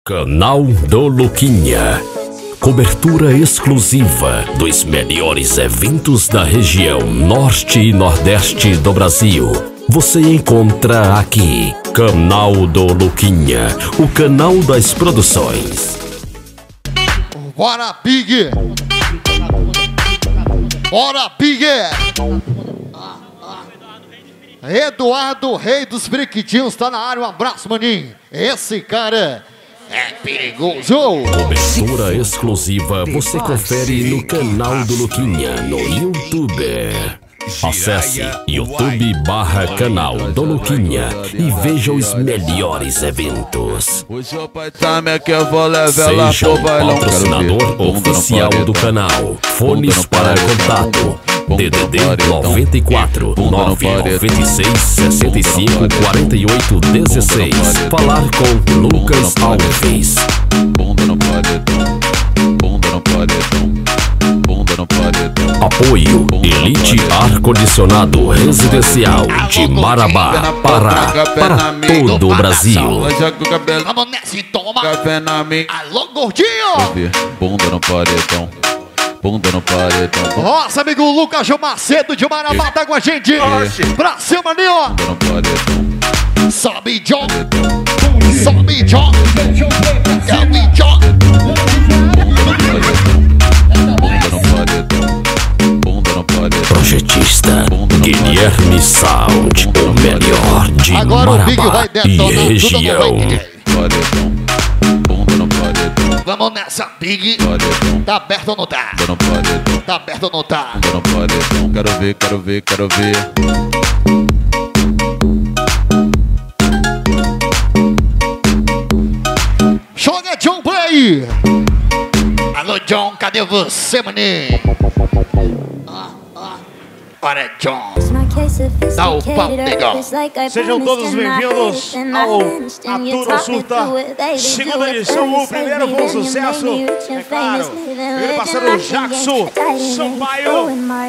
Canal do Luquinha. Cobertura exclusiva dos melhores eventos da região norte e nordeste do Brasil. Você encontra aqui. Canal do Luquinha, o canal das produções. Bora, Big! Bora, Big! Eduardo, rei dos briquitinhos, tá na área. Um abraço, maninho. Esse cara é perigoso. Cobertura exclusiva você confere no canal do Luquinha no YouTube. Acesse YouTube/canal do Luquinha e veja os melhores eventos. Seja o patrocinador oficial do canal. Fones para contato: DDD 94 996 65 48 16. Falar com Lucas Alves. Bunda no paredão, bunda no paredão, bunda no paredão. Apoio Elite Ar-Condicionado Residencial de Marabá, Pará, para todo o Brasil. Vamos nessa e toma. Café na mim. Alô, gordinho. Bunda no paredão, bunda no paredão. Nossa, amigo Lucas Macedo de Marabá tá com a gente. Pra cima, maninho. Bunda no paredão. Sobe, John. Sobe, John. Sobe, John. Bunda no paredão, bunda no paredão. Projetista Guilherme Sound, o melhor de Agora o Big Marabá vai e detonar região. tudo no vai. Paredão, bunda no paredão. Vamos nessa, Big. Paredão, Tá aberto ou não tá? bunda no paredão. Tá aberto ou não tá? Bunda no paredão. Quero ver, quero ver, quero ver. Joga, John Play. Alô, John, cadê você, maninho? Bora, John. Dá o pau, negão. Sejam todos bem-vindos ao Aturo Surta, segunda edição. O primeiro foi um sucesso, é claro. Meu parceiro Jackson Sampaio.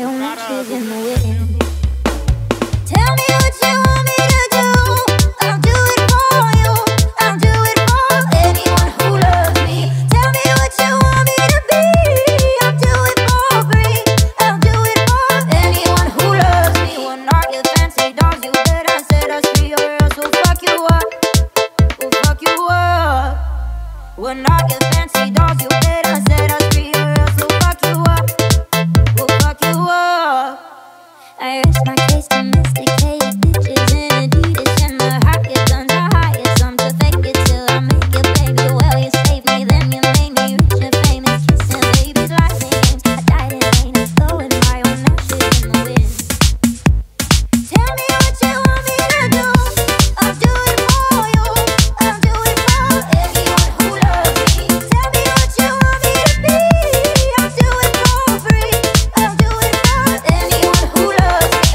Tell me what you want me to do. I'll do it for you. I'll do it for anyone who loves me. Tell me what you want me to be. I'll do it for free. I'll do it for anyone who loves me. When I get fancy dolls, you better set us free, or else we'll fuck you up. We'll fuck you up. When I get fancy dolls, you better set us free, or else we'll fuck you up. We'll fuck you up. I rest my case to domesticated bitches in Adidas, and the highest guns are highest. I'm to fake it till I make it, baby. Well, you saved me, then you made me rich and famous. Kissing babies like games. I died in vain, throwing my own ashes in the wind. Tell me what you want me to do. I'll do it for you. I'll do it for anyone who loves me. Tell me what you want me to be. I'll do it for free. I'll do it for anyone who loves me.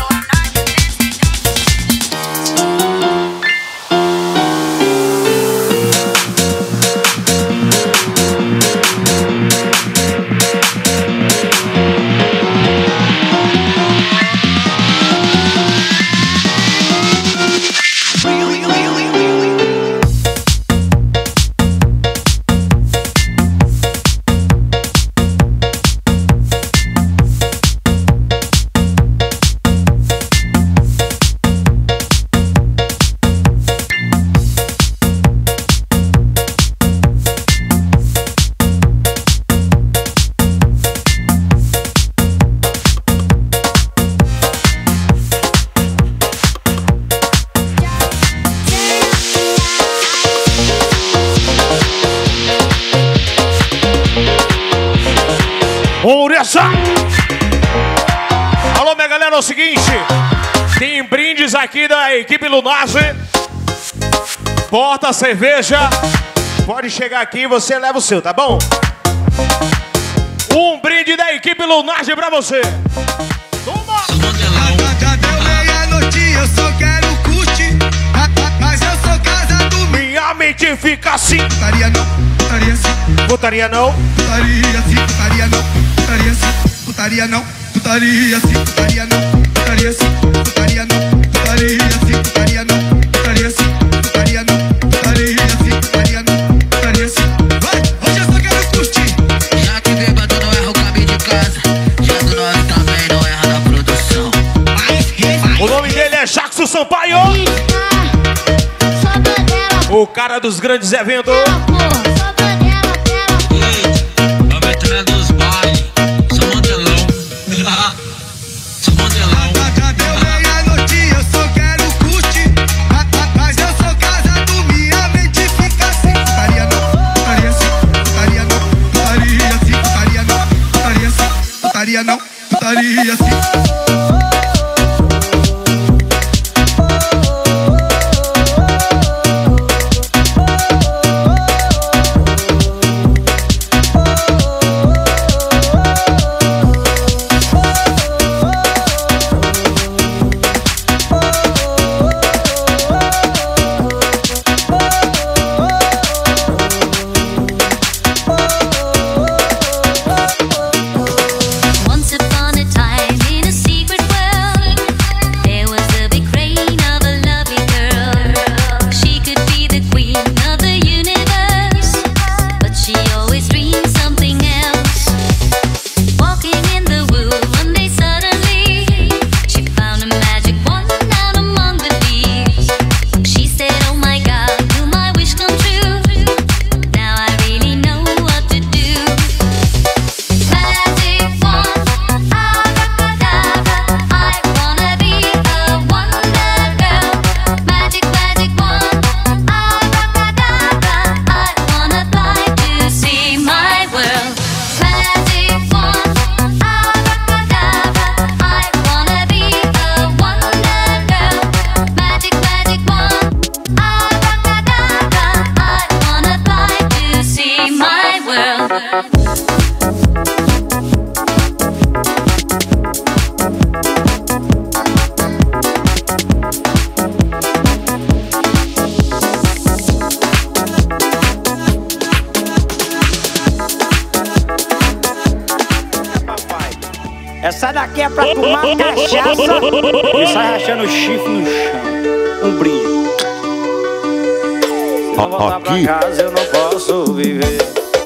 Vamos nessa! Alô, minha galera, é o seguinte: tem brindes aqui da equipe Lunage. Porta, cerveja. Pode chegar aqui e você leva o seu, tá bom? Um brinde da equipe Lunage pra você. Toma! Já deu meia-noite, eu só quero curtir. Mas eu sou casado. Minha mente fica assim. Putaria não, putaria sim. Putaria não. Putaria sim, putaria não. Putaria sim, putaria não. Putaria sim, putaria não. Putaria sim, putaria não. Putaria sim, putaria não. Putaria sim, putaria não. Putaria sim, putaria não. Putaria sim. Sampaio. O cara dos grandes eventos. A veterana dos bailes. Sou modelão. Sou modelão. Cadê eu ganho a noite? Eu só quero curtir. Mas eu sou casado, minha mente fica assim. Putaria não, putaria sim, putaria não, putaria sim, putaria não, putaria sim, putaria não, putaria sim. Essa daqui é pra tomar cachaça e sai rachando o chifre no chão. Um brinde. Se não voltar pra casa eu não posso viver.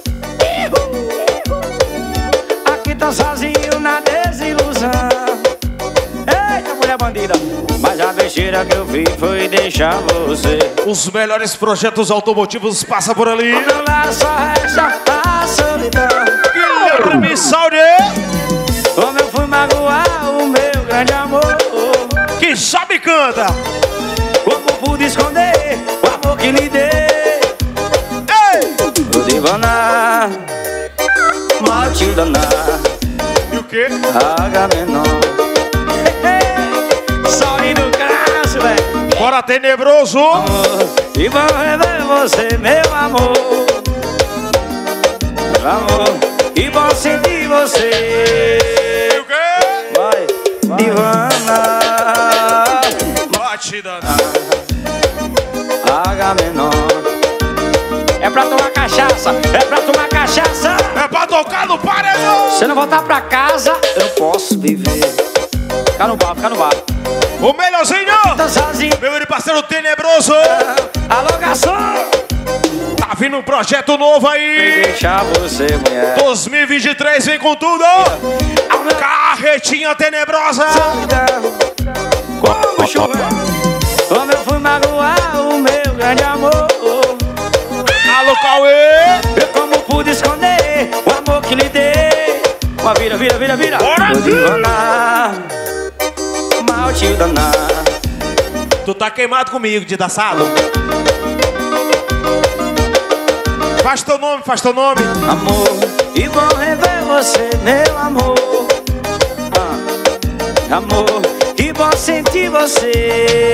Aqui tô sozinho na desilusão. Eita, mulher bandida. Mas a besteira que eu fiz foi deixar você. Os melhores projetos automotivos passam por ali. Ao meu lado só resta a solidão. Guilherme Sauri. Como eu fui magoar o meu grande amor. Que sabe canta. Como pude esconder o amor que lhe dei. Ei! O divana, mal te danar. E o quê? H menor. Sorri do crasso, velho. Bora, tenebroso. E vou rever você, meu amor. Meu amor. E bom sentir você. E o quê? Vai, divana. Bate danar. H menor. É pra tomar cachaça, é pra tomar cachaça. É pra tocar no paredão. Se eu não voltar pra casa, eu não posso viver. Fica no bar, fica no bar. O melhorzinho. Tô sozinho. Meu parceiro tenebroso. Alô, garçom. Tá vindo um projeto novo aí. Deixar você, mulher. 2023 vem com tudo. Carretinha tenebrosa. Como chover. Como eu fui magoar o meu grande amor. Alô, Cauê. Eu como pude esconder o amor que lhe dei. Uma vira, vira, vira, vira. Bora. Vou divanar, mal te danar. Tu tá queimado comigo, de daçado. Faz teu nome, faz teu nome. Amor, e bom rever você, meu amor. Amor, e bom sentir você.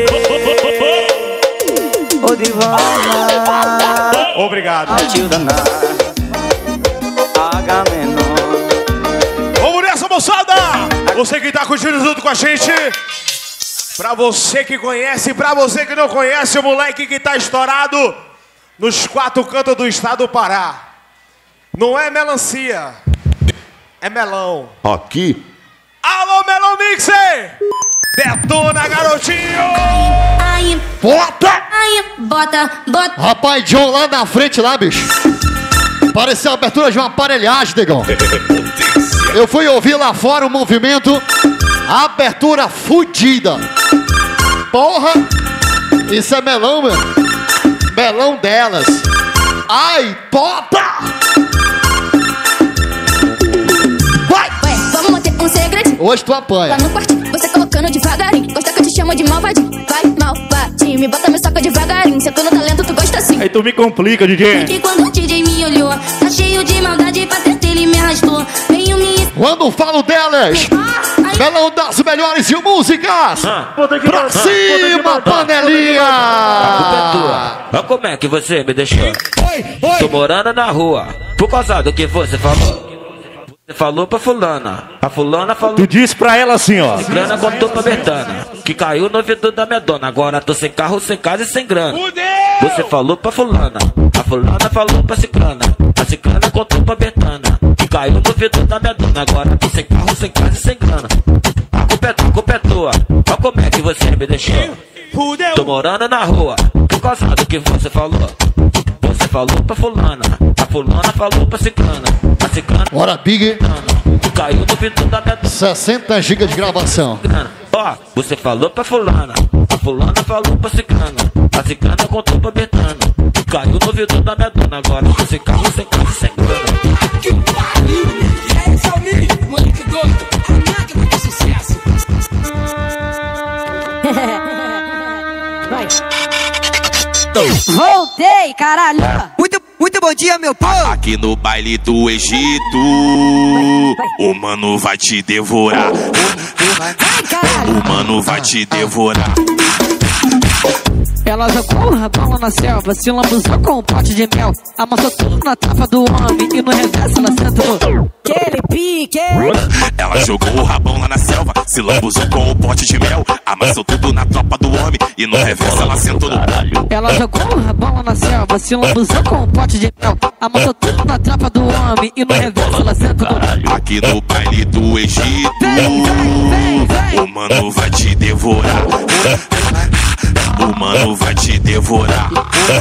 Ô divana. Obrigado. Mal te danar. H menor. Vamos nessa, moçada. Você que tá curtindo junto com a gente. Pra você que conhece, pra você que não conhece, o moleque que tá estourado nos 4 cantos do estado do Pará. Não é melancia, é melão. Aqui. Alô, Melão Mixer! Detona, garotinho! Aí, Bota! aí, bota, bota. Rapaz, John lá na frente, lá, bicho. Pareceu a abertura de uma aparelhagem, negão. Eu fui ouvir lá fora o movimento. Abertura fudida. Porra! Isso é melão, meu. Melão delas. Ai, tota! Vai! Ué, vamos manter um segredinho. Hoje tu apanha. Lá no quartinho, você colocando devagarinho. Gosta que eu te chamo de malvadinho. Vai, malvadinho, me bota, me soca devagarinho. Se eu tô no talento, tu gosta assim. Aí tu me complica, DJ. Que quando o DJ me olhou, tá cheio de maldade, pra dentro ele me arrastou. Venho me... Quando falo delas, melão das melhores músicas. Pra cima, panelinha! Olha como é que você me deixou. Tô morando na rua, por causa do que você falou. Você falou pra fulana, a fulana falou. Tu disse pra ela assim, ó. Grana contou pra Betana, que caiu no ouvido da minha dona. Agora tô sem carro, sem casa e sem grana. Você falou pra fulana, a fulana falou pra ciclana. A ciclana contou pra Betana, que caiu no ouvido da minha dona. Agora tô sem carro, sem casa e sem grana. A culpa é tua, olha como é que você me deixou. Tô morando na rua, por causa do que você falou. Você falou pra fulana, a fulana falou pra ciclana. A ciclana Bora, Big. que caiu no ouvido da minha dona. 60 GB de gravação. Ó, você falou pra fulana, a fulana falou pra ciclana. A ciclana contou pra Betana, que caiu no ouvido da minha dona. Agora tô sem carro, sem casa e sem grana. Que pariu! Esse é o Mini, moleque doido, a máquina de sucesso. Vai. Voltei, caralho! Muito bom dia, meu povo. Aqui no baile do Egito, o mano vai te devorar. O mano vai te devorar. Ela jogou o rabão lá na selva, se lambuzou com um pote de mel. Amassou tudo na tapa do homem e no reverso ela sentou. Aquele pique! Ela jogou o rabão lá na selva, se lambuzou com o pote de mel. Amassou tudo na tropa do homem e no reverso ela sentou no palho. Ela jogou o rabão lá na selva, se lambuzou com um pote de mel. Amassou tudo na tropa do homem e no reverso ela sentou no palho. Aqui no baile do Egito, o mano vai te devorar. O mano vai te devorar.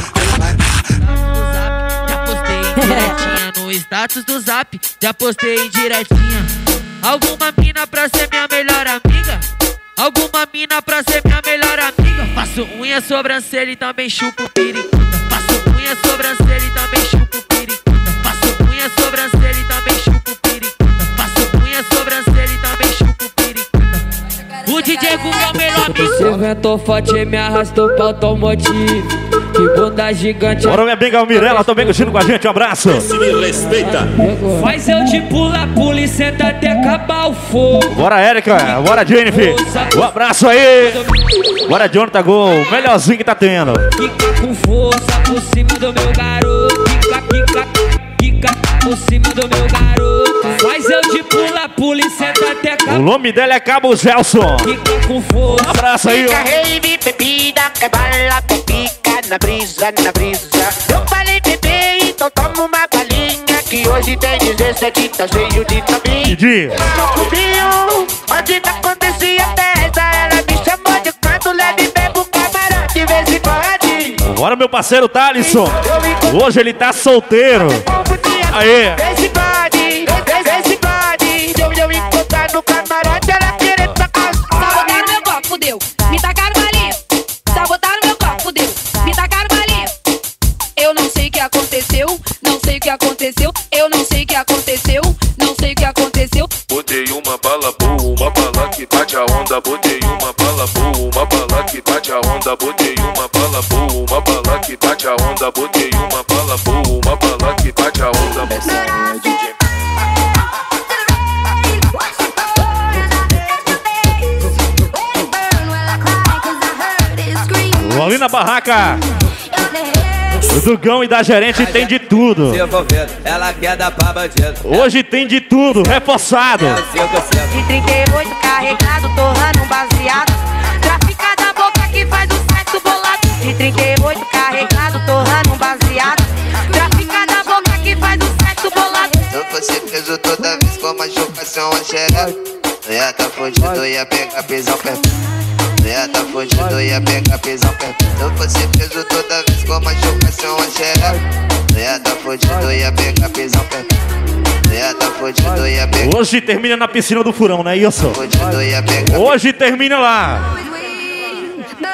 Já postei direitinha no status do Zap. Já postei direitinha. Alguma mina pra ser minha melhor amiga? Alguma mina pra ser minha melhor amiga? Faço unha, sobrancelha e também chupo periquita. Faço unha, sobrancelha e também chupo periquita. Faço unha, sobrancelha e também chupo periquita. Faço unha, sobrancelha e também chupo periquita. O DJ Google é o melhor amigo. Você inventou forte e me arrastou pra automotivo. Que bunda gigante. Bora, minha benga Mirella, também curtindo com a gente, um abraço. Se me respeita. Faz eu te pula e senta até acabar o fogo. Bora, Érica, bora, Jennifer. Um abraço aí. Bora, Jonathan Gol, o melhorzinho que tá tendo. Fica com força por cima do meu garoto. Fica por cima do meu garoto. Faz eu te pula e senta até acabar. O nome dela é Cabo Gelson. Fica com força. Um abraço aí, ó. Rave, bebida, que bala, pica na brisa, na brisa. Eu falei bebê, então toma uma balinha. Que hoje tem 17, tá cheio de tabinha. Didi. Onde não acontecia festa, ela me chamou de canto, leve bebo camarote de vez em quando. Bora, meu parceiro Thalisson. Hoje ele tá solteiro. Aê. Vez em quando, eu encontrar no camarote, ela querer tocar. Sabotaram meu copo, fudeu. Me tacaram balinha. Sabotaram meu copo, fudeu. Me tacaram balinha. Eu não sei o que aconteceu. Não sei o que aconteceu. Eu não sei o que aconteceu. Não sei o que aconteceu. Botei uma bala boa, uma bala que bate a onda. Botei uma bala boa, uma bala que bate a onda. Botei uma bala boa, uma bala que bate a onda. Botei uma bala boa, uma bala que bate a onda. Ali na barraca, o Dugão e da gerente tem de tudo. Ela quer dar pra bandido. Hoje tem de tudo, reforçado. De 38 carregado, torrando um baseado. Trafica da boca que faz o sexo bolado. De 38 carregado, torrando um baseado. Trafica da boca que faz o sexo bolado. Eu vou ser preso toda vez com machucação a xereca. Não ia tá fudido, ia pegar prisão perpétua. Não ia tá fudido, ia pegar prisão perpétua. Eu vou ser preso toda vez com machucação a xereca. Não ia tá fudido, ia pegar prisão perpétua. Não ia tá fudido, ia pegar. Hoje termina na piscina do Furão, não é isso? Fudido, ia pegar. Hoje termina lá.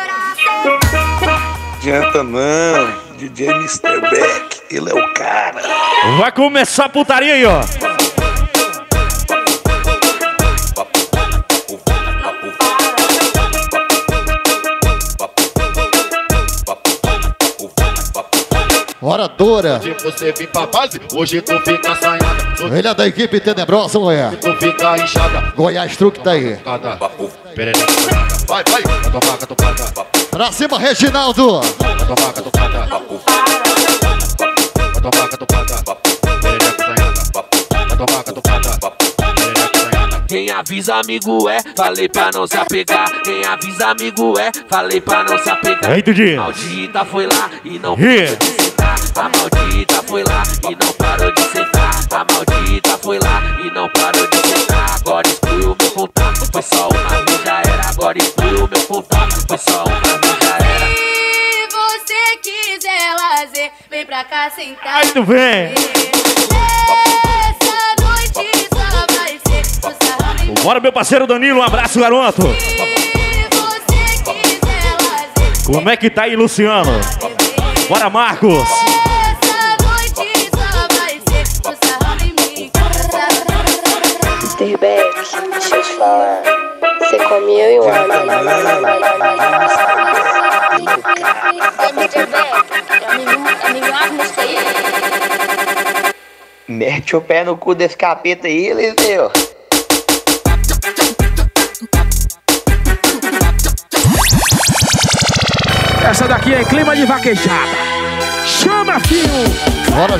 adianta não. DJ Mr. Beck, ele é o cara. Vai começar a putaria aí, ó. Oradora. Se você vir pra base, hoje tu fica assanhada. Ele é da equipe tenebrosa, mulher. Tu fica inchada. Goiás Truque tá aí. Vai, vai. Catucada, catucada. Pra cima, Reginaldo. Catucada, catucada. Catucada, catucada. Catucada, catucada. Quem avisa amigo é, falei pra não se apegar. Quem avisa amigo é, falei pra não se apegar. Aí, Tudinho. A maldita foi lá e não parou de sentar. A maldita foi lá e não parou de sentar. A maldita foi lá e não parou de sentar. Agora excluiu meu contato, foi só uma vez já era. Agora excluiu meu contato, foi só uma vez já era. Se você quiser lazer, vem pra cá sentar. Aí tu vem. Essa noite só vai ser o sarrão. Bora, meu parceiro Danilo, um abraço, garoto. Como é que tá aí, Luciano? Bora, Marcos. Essa noite só vai ser o sarrão em mim. Mr. Beck, deixa eu te falar. Você come eu e o Mete o pé no cu desse capeta aí, Eliseu. Essa daqui é clima de vaquejada. Chama, filho! Bora,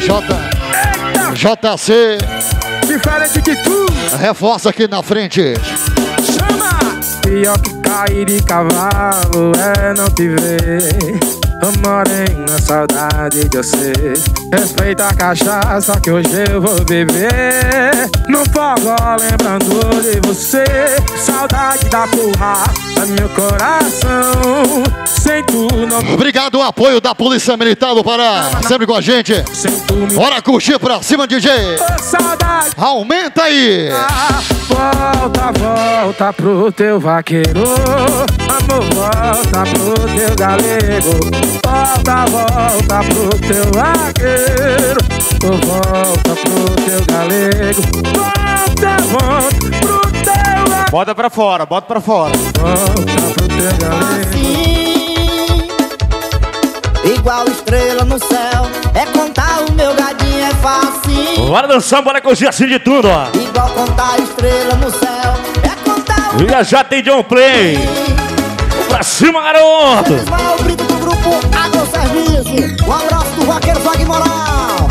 JC. Diferente de tu. Reforça aqui na frente. Chama! Pior que cair de cavalo é não te ver. Ô morena, saudade de você. Respeita a cachaça que hoje eu vou beber. No forró lembrando de você. Saudade da porra do meu coração. Sem tu não... Obrigado, o apoio da Polícia Militar do Pará. Sempre com a gente. Bora curtir pra cima, DJ. Saudade. Aumenta aí. Volta, volta pro teu vaqueiro. Amor, volta pro teu galego. Volta, volta pro teu vaqueiro. Volta pro teu galego. Volta, volta pro teu vaqueiro. Bota pra fora, bota pra fora. Volta pro teu galego. Igual estrela no céu, é contar o meu gadinho é fácil. Bora dançar, bora curtir assim de tudo, ó. Igual contar estrela no céu, é contar o E já tem John Play. Pra cima, garoto. Ismael Brito do grupo Agroserviço. Um abraço do vaqueiro Flag Moral.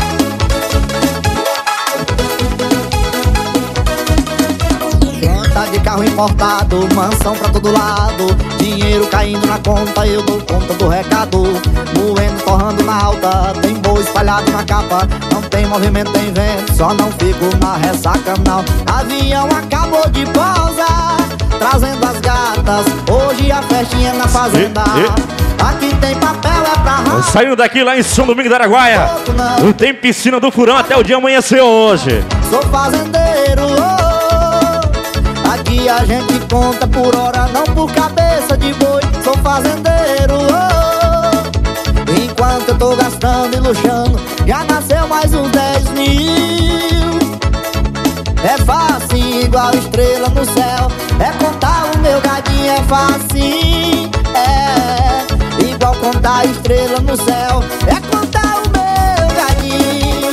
Conta de carro importado, mansão pra todo lado. Dinheiro caindo na conta, eu dou conta do recado. Moendo, torrando na alta, tem boi espalhado na capa. Não tem movimento, tem vento, só não fico na ressaca não. Avião acabou de pousar, trazendo as gatas, hoje a festinha na fazenda. Aqui tem papel, é pra raça. Saindo daqui lá em São Domingos da Araguaia. Não tem piscina do Furão até o dia amanhecer hoje. Sou fazendeiro, oh. Aqui a gente conta por hora, não por cabeça de boi. Sou fazendeiro, oh. Enquanto eu tô gastando e luxando, já nasceu mais uns 10 mil. É fácil, igual estrela no céu. É contar o meu gadinho, é fácil. É igual contar estrela no céu. É contar o meu gadinho.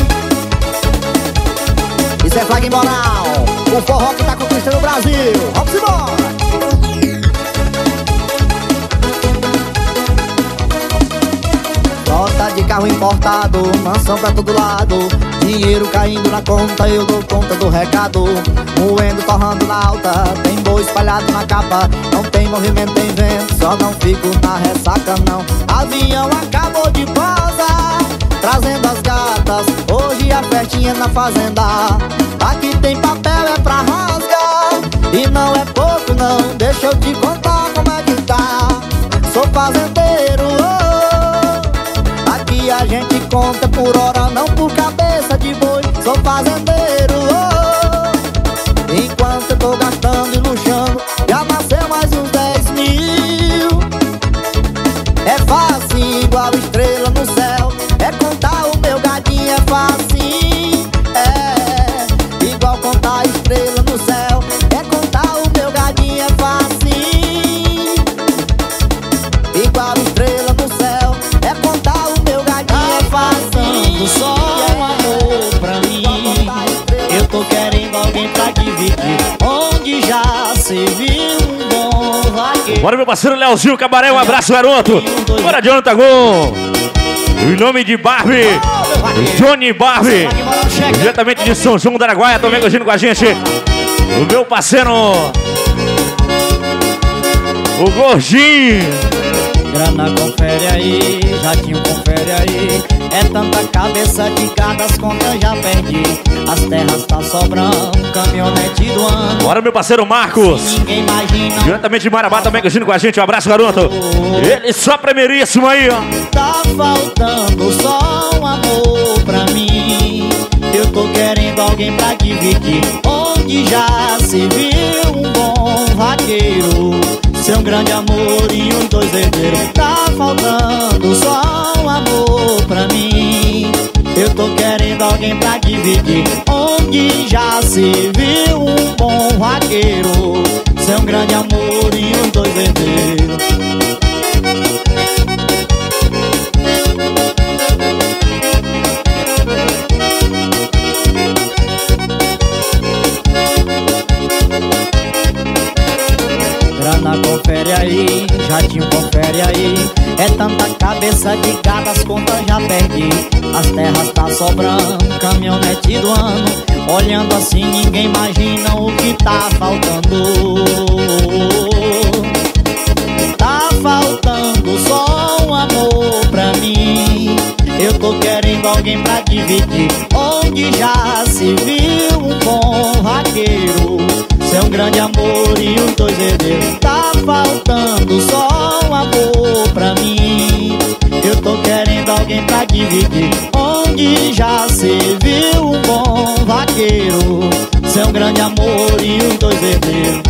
Isso é Flag Moral, o forró que tá conquistando o Brasil. Vamos embora! Frota de carro importado, mansão pra todo lado. Dinheiro caindo na conta, eu dou conta do recado. Moendo, torrando na alta, tem boi espalhado na capa. Não tem movimento, tem vento, só não fico na ressaca não. Avião acabou de pousar, trazendo as gatas, hoje a festinha na fazenda. Aqui tem papel, é pra rasgar, e não é pouco não, deixa eu te contar como é que tá. Sou fazendeiro, oh. Aqui a gente conta por hora, não por cabeça de boi. Sou fazendeiro, oh. Enquanto eu tô gastando e luxando, já nasceu mais uns 10 mil. É fácil, igual dividir, onde já se viu um bom vaqueiro. Bora, meu parceiro Leozinho Cabaré, um abraço, garoto. Bora, Jonathan Gon. Em nome de Barbie, Johnny Barbie, diretamente de São João do Araguaia, também curtindo com a gente. O meu parceiro, o Gordinho. Grana confere aí, jatinho confere aí. É tanta cabeça de gado, as contas já perdi. As terras tá sobrando, caminhonete do ano. Bora, meu parceiro Marcos. Ninguém imagina. Diretamente de Marabá, também curtindo com a gente. Um abraço, garoto. Ele só primeiríssimo aí, ó. Tá faltando só um amor pra mim. Eu tô querendo alguém pra dividir, onde já se viu um bom vaqueiro. Ser um grande amor e uns dois herdeiros. Tá faltando só um amor pra mim. Eu tô querendo alguém pra dividir, onde já se viu um bom vaqueiro. Ser um grande amor e uns dois herdeiros. Grana confere aí, jatinho confere aí. É tanta cabeça de gado, as contas já perdi. As terras tá sobrando, caminhonete do ano. Olhando assim ninguém imagina o que tá faltando. Tá faltando só um amor pra mim. Eu tô querendo alguém pra dividir, onde já se viu um bom vaqueiro. Ser um grande amor e os dois herdeiros. Tá faltando só um amor pra mim. Eu tô querendo alguém pra dividir, onde já se viu um bom vaqueiro. Ser um grande amor e os dois herdeiros.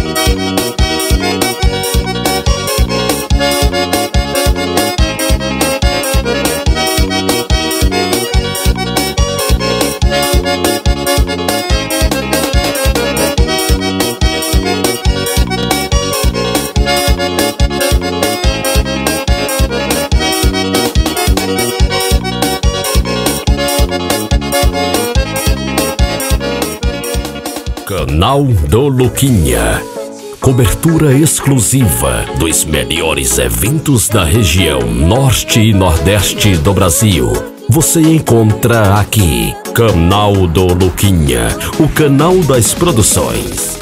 Canal do Luquinha. Cobertura exclusiva dos melhores eventos da região Norte e Nordeste do Brasil. Você encontra aqui. Canal do Luquinha, o canal das produções.